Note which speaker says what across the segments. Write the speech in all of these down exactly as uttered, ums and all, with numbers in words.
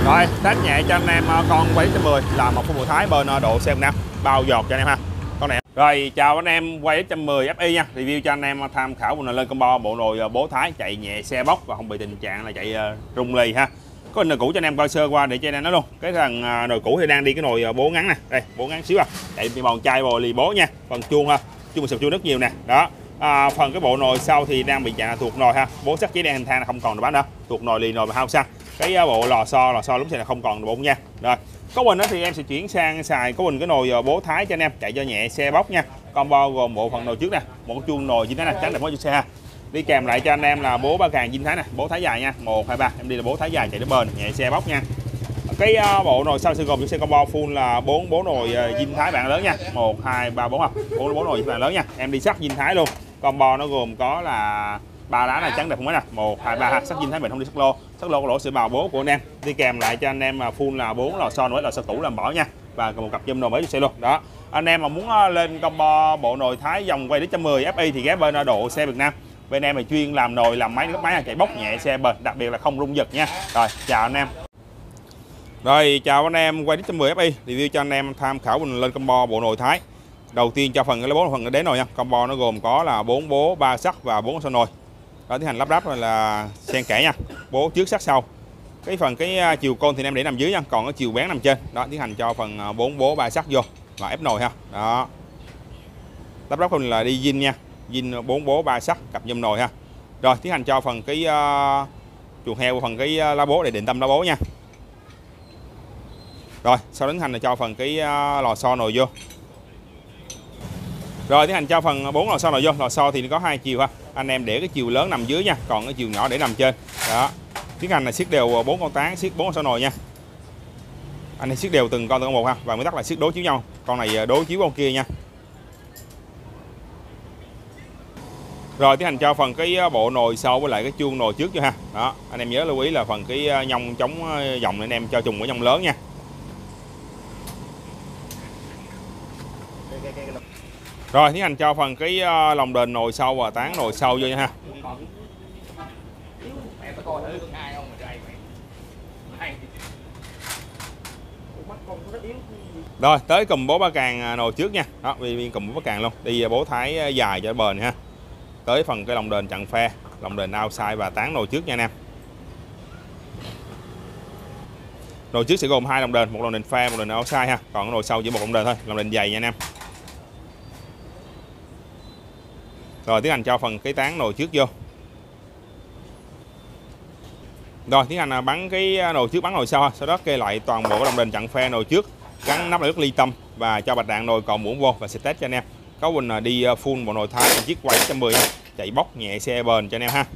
Speaker 1: Rồi, test nhẹ cho anh em con quay một mười là một con bộ Thái bên độ xe năm bao giọt cho anh em ha. Con này. Rồi, chào anh em quay một mười F I nha. Review cho anh em tham khảo mình lên combo bộ nồi bố Thái chạy nhẹ xe bốc và không bị tình trạng là chạy rung lì ha. Có nồi cũ cho anh em coi sơ qua để cho anh em nói luôn. Cái thằng nồi cũ thì đang đi cái nồi bố ngắn nè. Đây, bố ngắn xíu à. Chạy bị mòn chai bò lì bố nha. Phần chuông ha. Chuông sập chuông rất nhiều nè. Đó. À, phần cái bộ nồi sau thì đang bị chạm thuộc nồi ha. Bố sắt giấy đen hình than là không còn được bán nữa. Thuộc nồi lì nồi và hao xăng. Cái bộ lò xo lò xo lúc này là không còn được bụng nha. Rồi có bình thì em sẽ chuyển sang xài có bình cái nồi bố Thái cho anh em chạy cho nhẹ xe bốc nha. Combo gồm bộ phận nồi trước nè, một chuông nồi zin Thái nè, trắng đẹp mối cho xe ha. Đi kèm lại cho anh em là bố ba càng zin Thái nè, bố Thái dài nha, một hai ba em đi là bố Thái dài chạy đến bền nhẹ xe bốc nha. Cái uh, bộ nồi sau sẽ gồm những xe combo full là bốn bố nồi zin Thái bạn lớn nha, một hai ba bốn không bốn bố nồi bạn lớn nha, em đi sắt zin Thái luôn. Combo nó gồm có là ba lá này trắng đẹp không mấy nè, một hai ba sắt zin Thái mình không đi sắt lô, sắt lô có lỗ sẽ bào bố của anh em. Đi kèm lại cho anh em mà full là bốn lò xo nồi lò xo tủ làm bỏ nha, và một cặp dâm nồi mới cho xe luôn. Đó, anh em mà muốn lên combo bộ nồi Thái dòng quay một mười F I thì ghé bên độ xe Việt Nam. Bên em là chuyên làm nồi, làm máy, nước máy chạy bốc nhẹ xe bền, đặc biệt là không rung giật nha. Rồi, chào anh em. Rồi, chào anh em quay một mười F I, review cho anh em tham khảo mình lên combo bộ nồi Thái. Đầu tiên cho phần cái bố phần đế nồi nha. Combo nó gồm có là bốn bố, ba sắt và bốn xo nồi. Đó, tiến hành lắp ráp là xen kẽ nha. Bố trước sắt sau. Cái phần cái chiều côn thì em để nằm dưới nha, còn cái chiều bén nằm trên. Đó, tiến hành cho phần bốn bố, ba sắt vô và ép nồi ha. Đó. Lắp ráp là đi zin nha. Zin bốn bố, ba sắt, cặp dâm nồi ha. Rồi, tiến hành cho phần cái uh, chuồng heo phần cái uh, lá bố để định tâm lá bố nha. Rồi, sau đó tiến hành là cho phần cái uh, lò xo nồi vô. Rồi tiến hành cho phần bốn lò xo nồi vô. Lò xo thì có hai chiều ha. Anh em để cái chiều lớn nằm dưới nha, còn cái chiều nhỏ để nằm trên. Đó. Tiến hành là siết đều bốn con tán, siết bốn lò xo nồi nha. Anh em siết đều từng con từng con một ha, và nguyên tắc là siết đối chiếu nhau. Con này đối chiếu con kia nha. Rồi tiến hành cho phần cái bộ nồi sau với lại cái chuông nồi trước cho ha. Đó, anh em nhớ lưu ý là phần cái nhông chống dòng anh em cho trùng với nhông lớn nha. Rồi tiến hành cho phần cái lồng đền nồi sau và tán nồi sau vô nha ha. Rồi tới cùm bố ba càng nồi trước nha. Đó, viên cùm bố ba càng luôn. Đi bố Thái dài cho bền ha. Tới phần cái lồng đền chặn phe, lồng đền outside và tán nồi trước nha anh em. Nồi trước sẽ gồm hai lồng đền, một lồng đền phe, một lồng đền outside ha. Còn nồi sau chỉ một lồng đền thôi, lồng đền dày nha anh em. Rồi tiến hành cho phần cái tán nồi trước vô. Rồi tiến hành bắn cái nồi trước bắn nồi sau ha. Sau đó kê lại toàn bộ cái lồng đền chặn phe nồi trước, gắn nắp lại nước ly tâm và cho bạch đạn nồi còn muỗng vô và sẽ test cho anh em. Có Quỳnh đi full bộ nồi Thái chiếc quay một mười chạy bốc nhẹ xe bền cho anh em ha.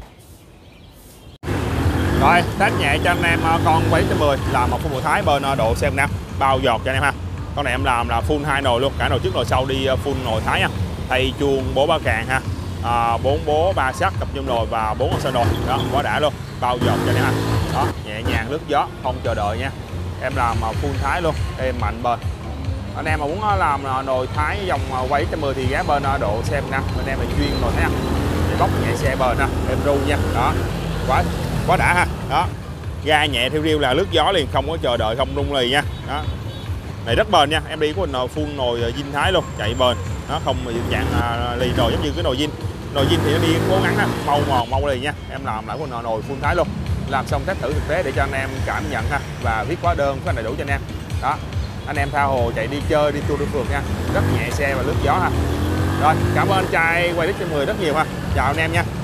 Speaker 1: Rồi test nhẹ cho anh em con quay một mười là một con bộ Thái bên độ xe năm bao giọt cho anh em ha. Con này em làm là full hai nồi luôn, cả nồi trước nồi sau đi full nồi Thái nha. Thay chuông bố ba càng ha, à, bốn bố ba sắt cặp nhôm nồi và bốn con sơ nồi. Đó quá đã luôn, bao giọt cho anh em ha. Đó nhẹ nhàng lướt gió không chờ đợi nha. Em làm full Thái luôn, êm mạnh bền. Anh em mà muốn làm nồi Thái dòng quay một mười thì ghé bên độ xe năm. Bên em là chuyên nồi Thái để bốc nhẹ xe bền ha, em ru nha. Đó quá quá đã ha. Đó ga nhẹ theo riêu là lướt gió liền, không có chờ đợi, không rung lì nha. Đó này rất bền nha, em đi có nồi full nồi zin Thái luôn, chạy bền. Nó không dạng lì nồi giống như cái nồi zin. Nồi zin thì nó đi cố gắng ha, mau mòn mau lì nha. Em làm lại con nồi full Thái luôn. Làm xong test thử thực tế để cho anh em cảm nhận ha, và viết hóa đơn có đầy đủ cho anh em. Đó anh em tha hồ chạy đi chơi, đi tour đi phượt nha, rất nhẹ xe và lướt gió ha. Rồi cảm ơn anh trai quay một mười rất nhiều ha. Chào anh em nha.